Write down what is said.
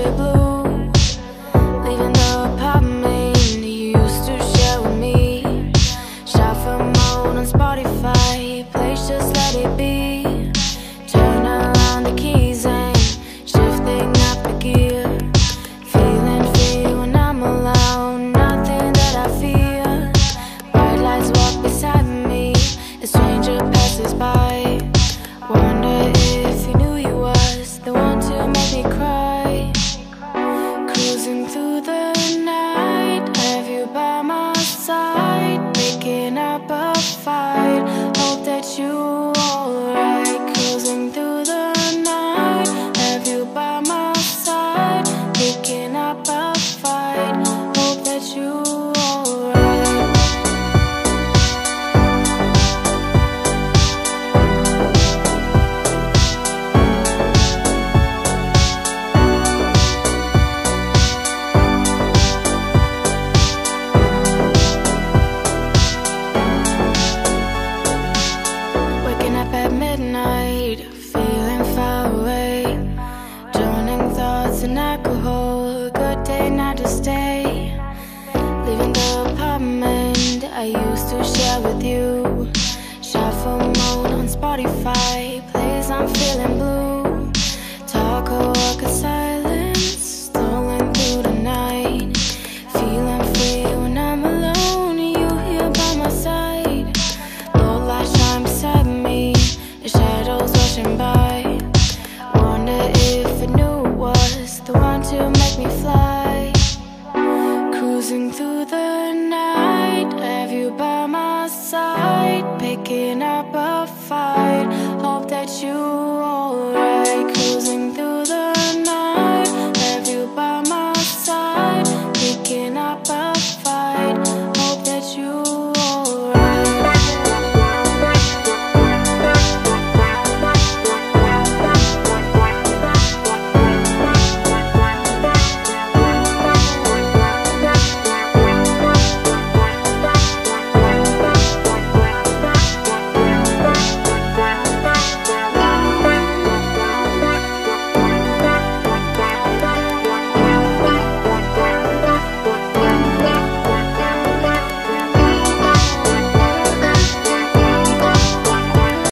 really blue. Leaving the apartment you used to share with me. Shuffle mode on Spotify, place just let it be. Turn around the keys and shifting up the gear. Feeling free when I'm alone, nothing that I fear. Bright lights walk beside me, a stranger passes by. Wonder if he knew he was the one to make me cry. Cruising through the night, have you by my side, picking up a fight, hope that you alright. Cruising through the night, have you by my side, picking up a fight, hope that you alright. Waking up at midnight, feeling far away, drowning thoughts in alcohol, good day not to stay. Leaving the apartment I used to share with you. Shuffle mode on Spotify, plays I'm feeling blue. Talk or walk in silence, stolen through the night. Feeling free when I'm alone, you here by my side. Low light shine beside me, the shadows rushing by. Wonder if I knew it was the one to make me fly. Cruising through the night, have you by my side, picking up a fight, hope that you